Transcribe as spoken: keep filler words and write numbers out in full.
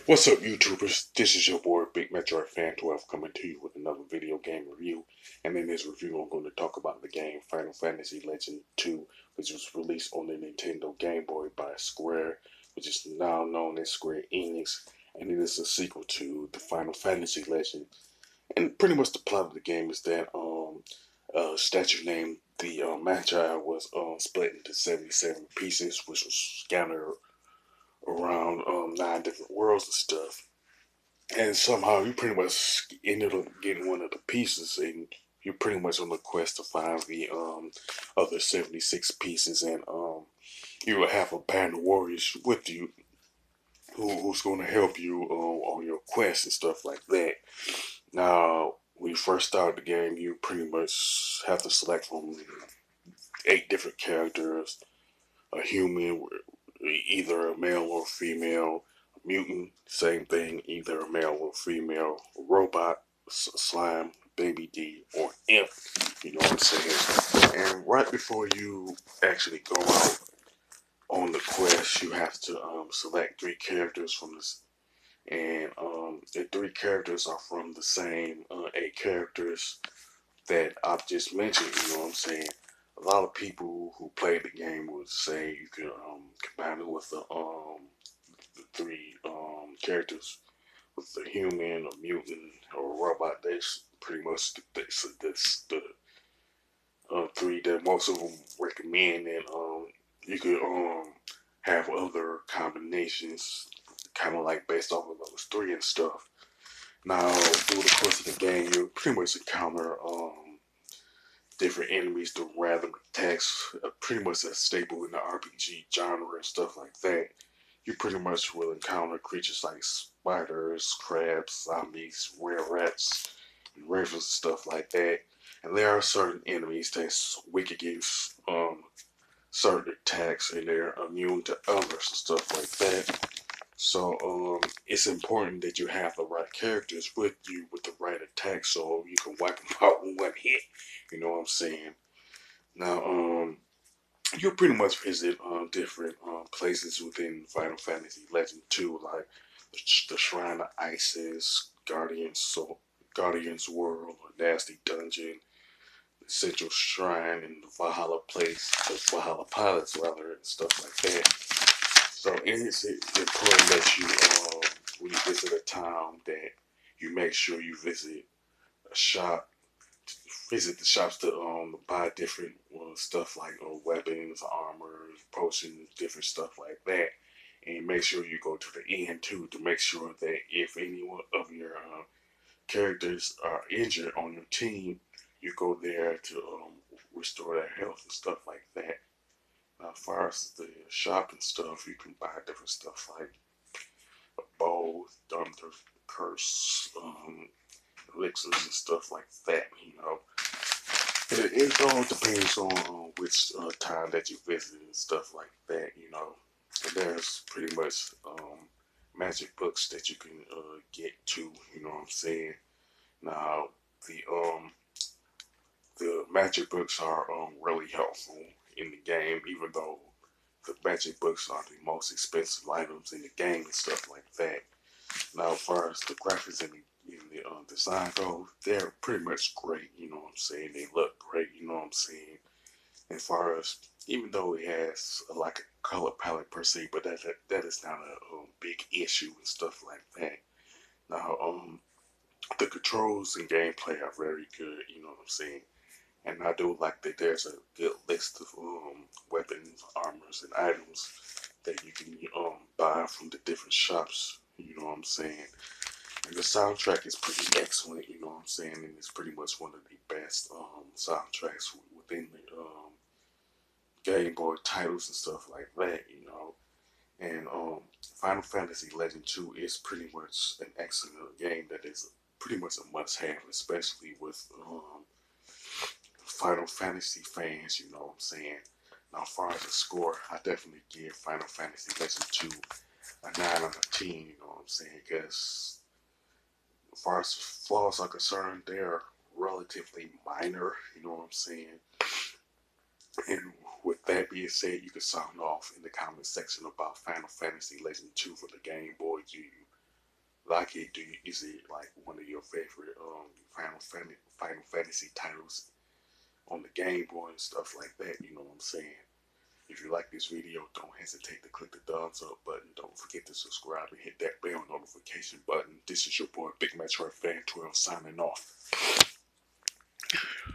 What's up, YouTubers? This is your boy Big Metroid Fan twelve coming to you with another video game review. And in this review, I'm going to talk about the game Final Fantasy Legend two, which was released on the Nintendo Game Boy by Square, which is now known as Square Enix. And it is a sequel to the Final Fantasy Legend. And pretty much the plot of the game is that um, a statue named the uh, Magi was um, split into seventy-seven pieces, which was scattered around um, nine different worlds and stuff. And somehow you pretty much ended up getting one of the pieces, and you're pretty much on the quest to find the um, other seventy-six pieces, and um, you will have a band of warriors with you who, who's going to help you uh, on your quest and stuff like that. Now, when you first start the game, you pretty much have to select from eight different characters: a human, either a male or female; a mutant, same thing, either a male or female; a robot, slime, baby D, or imp. You know what I'm saying? And right before you actually go out on the quest, you have to um, select three characters from this. And um, the three characters are from the same uh, eight characters that I've just mentioned. You know what I'm saying? A lot of people who played the game would say you could um, combine it with the um, the three um, characters, with the human, a mutant, or a robot. That's pretty much the, that's, that's the uh, three that most of them recommend, and um, you could um, have other combinations, kind of like based off of those three and stuff. Now, through the course of the game, you pretty much encounter um, different enemies through random attacks, uh, pretty much a staple in the R P G genre and stuff like that. You pretty much will encounter creatures like spiders, crabs, zombies, rare rats, and ravens and stuff like that. And there are certain enemies that's weak against um, certain attacks, and they're immune to others and stuff like that. So um, it's important that you have the right characters with you with the right attack, so you can wipe them out with one hit. You know what I'm saying? Now, um, you pretty much visit um, different um, places within Final Fantasy Legend two, like the, the Shrine of Isis, Guardians, so Guardians World, or Nasty Dungeon, the Central Shrine, and the Valhalla Place, the Valhalla Pilots, rather, and stuff like that. So it's important that you, um, when you visit a town, that you make sure you visit a shop, visit the shops to um buy different uh, stuff like uh, weapons, armor, potions, different stuff like that. And make sure you go to the end too to make sure that if any one of your uh, characters are injured on your team, you go there to um, restore their health and stuff like that. Now, as far as the shop and stuff, you can buy different stuff like a bow, thunder, curse, um, elixirs and stuff like that. You know, it, it all depends on uh, which uh, time that you visit and stuff like that. You know, and there's pretty much um, magic books that you can uh, get to. You know what I'm saying? Now, the um the magic books are um really helpful in the game, even though the magic books are the most expensive items in the game and stuff like that. Now, as far as the graphics and the, and the uh, design go, they're pretty much great. You know what I'm saying? They look great. You know what I'm saying? As far as, even though it has uh, like a color palette per se, but that that, that is not a um, big issue and stuff like that. Now, um, the controls and gameplay are very good. You know what I'm saying? And I do like that there's a good list of um, weapons, armors, and items that you can um, buy from the different shops. You know what I'm saying? And the soundtrack is pretty excellent. You know what I'm saying? And it's pretty much one of the best um, soundtracks within the um, Game Boy titles and stuff like that. You know, and um, Final Fantasy Legend two is pretty much an excellent game that is pretty much a must-have, especially with um, Final Fantasy fans, you know what I'm saying? Now, as far as the score, I definitely give Final Fantasy Legend two a nine out of ten, you know what I'm saying? Because as far as flaws are concerned, they're relatively minor, you know what I'm saying? And with that being said, you can sound off in the comment section about Final Fantasy Legend two for the Game Boy. Do you like it? Do you, is it like one of your favorite um Final Fantasy Final Fantasy titles on the Game Boy and stuff like that? You know what I'm saying? If you like this video, don't hesitate to click the thumbs up button. Don't forget to subscribe and hit that bell notification button. This is your boy Big Metroid Fan twelve signing off.